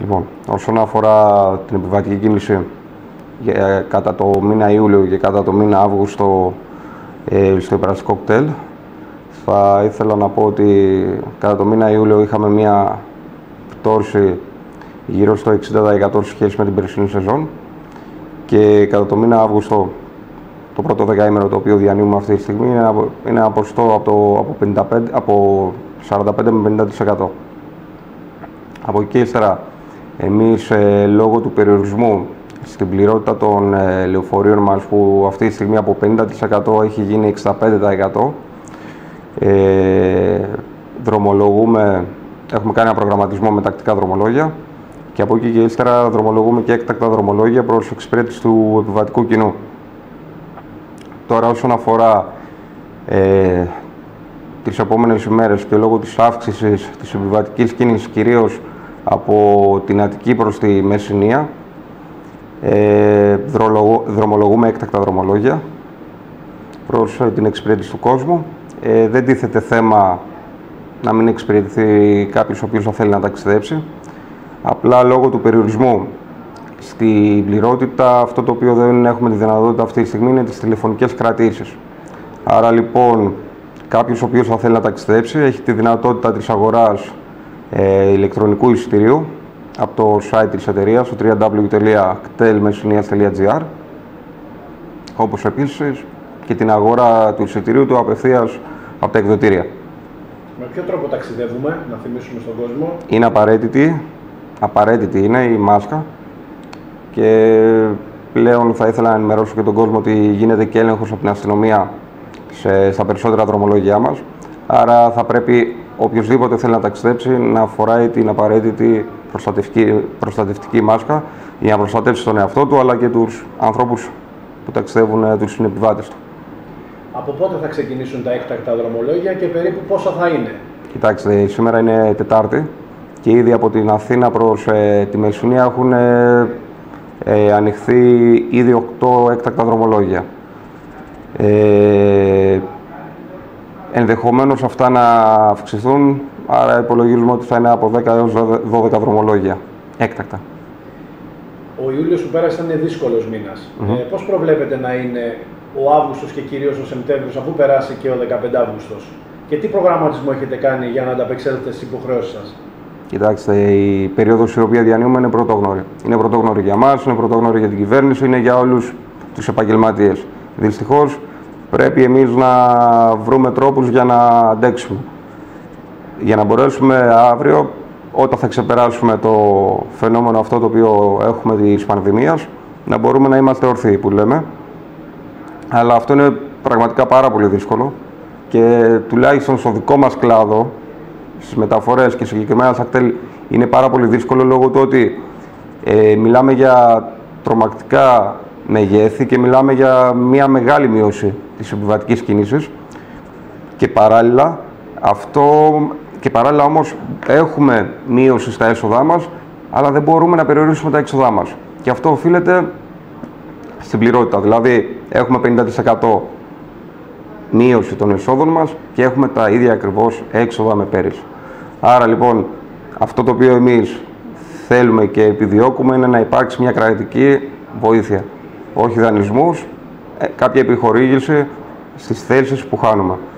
Λοιπόν, όσον αφορά την επιβατική κίνηση κατά το μήνα Ιούλιο και κατά το μήνα Αύγουστο στο υπεραστικό κτέλ, θα ήθελα να πω ότι κατά το μήνα Ιούλιο είχαμε μια πτώση γύρω στο 60% σε σχέση με την περσινή σεζόν και κατά το μήνα Αύγουστο, το πρώτο δεκαήμερο το οποίο διανύουμε αυτή τη στιγμή, είναι ένα ποσοστό από 45 με 50%. Από εκεί και ύστερα, εμείς λόγω του περιορισμού στην πληρότητα των λεωφορείων μας, που αυτή τη στιγμή από 50% έχει γίνει 65%, δρομολογούμε, έχουμε κάνει ένα προγραμματισμό με τακτικά δρομολόγια και από εκεί και ύστερα δρομολογούμε και έκτακτα δρομολόγια προς εξυπηρέτηση του επιβατικού κοινού. Τώρα, όσον αφορά τις επόμενες ημέρες και λόγω της αύξησης της επιβατικής κίνησης, κυρίως από την Αττική προς τη Μεσσηνία, δρομολογούμε έκτακτα δρομολόγια προς την εξυπηρέτηση του κόσμου. Δεν τίθεται θέμα να μην εξυπηρετηθεί κάποιος ο οποίος θα θέλει να ταξιδέψει. Απλά λόγω του περιορισμού στην πληρότητα, αυτό το οποίο δεν έχουμε τη δυνατότητα αυτή τη στιγμή είναι τις τηλεφωνικές κρατήσεις. Άρα λοιπόν, κάποιος ο οποίος θα θέλει να ταξιδέψει έχει τη δυνατότητα της αγοράς ηλεκτρονικού εισιτηρίου από το site της εταιρείας, το www.ktelmessinias.gr, όπως επίσης και την αγορά του εισιτηρίου του απευθείας από τα εκδοτήρια. Με ποιο τρόπο ταξιδεύουμε, να θυμίσουμε στον κόσμο? Είναι απαραίτητη είναι η μάσκα και πλέον θα ήθελα να ενημερώσω και τον κόσμο ότι γίνεται και έλεγχος από την αστυνομία στα περισσότερα δρομολόγια μας. Άρα θα πρέπει οποιοσδήποτε θέλει να ταξιδέψει να φοράει την απαραίτητη προστατευτική μάσκα για να προστατεύσει τον εαυτό του αλλά και τους ανθρώπους που ταξιδεύουν, τους συνεπιβάτες του. Από πότε θα ξεκινήσουν τα έκτακτα δρομολόγια και περίπου πόσα θα είναι? Κοιτάξτε, σήμερα είναι Τετάρτη και ήδη από την Αθήνα προς τη Μεσσηνία έχουν ανοιχθεί ήδη 8 έκτακτα δρομολόγια. Ενδεχομένως αυτά να αυξηθούν, άρα υπολογίζουμε ότι θα είναι από 10 έως 12 δρομολόγια έκτακτα. Ο Ιούλιος που πέρασε ήταν δύσκολος μήνας. Πώς προβλέπετε να είναι ο Αύγουστος και κυρίως ο Σεπτέμβριος, αφού περάσει και ο 15 Αύγουστος? Και τι προγραμματισμό έχετε κάνει για να ανταπεξέλθετε στις υποχρεώσεις σας? Κοιτάξτε, η περίοδος η οποία διανύουμε είναι πρωτόγνωρη. Είναι πρωτόγνωρη για μας, είναι πρωτόγνωρη για την κυβέρνηση, είναι για όλους τους επαγγελματίες. Δυστυχώς, πρέπει εμείς να βρούμε τρόπους για να αντέξουμε. Για να μπορέσουμε αύριο, όταν θα ξεπεράσουμε το φαινόμενο αυτό το οποίο έχουμε της πανδημίας, να μπορούμε να είμαστε ορθοί, που λέμε. Αλλά αυτό είναι πραγματικά πάρα πολύ δύσκολο και τουλάχιστον στο δικό μας κλάδο, στις μεταφορές και συγκεκριμένα στα κτέλ, είναι πάρα πολύ δύσκολο λόγω του ότι μιλάμε για τρομακτικά μεγέθη και μιλάμε για μια μεγάλη μείωση της επιβατικής κίνησης και παράλληλα όμως έχουμε μείωση στα έσοδά μας, αλλά δεν μπορούμε να περιορίσουμε τα έξοδά μας. Και αυτό οφείλεται στην πληρότητα. Δηλαδή, έχουμε 50% μείωση των εσόδων μας και έχουμε τα ίδια ακριβώς έξοδα με πέρυσι. Άρα λοιπόν, αυτό το οποίο εμείς θέλουμε και επιδιώκουμε είναι να υπάρξει μια κρατική βοήθεια. Όχι δανεισμούς, κάποια επιχορήγηση στις θέσεις που χάνουμε.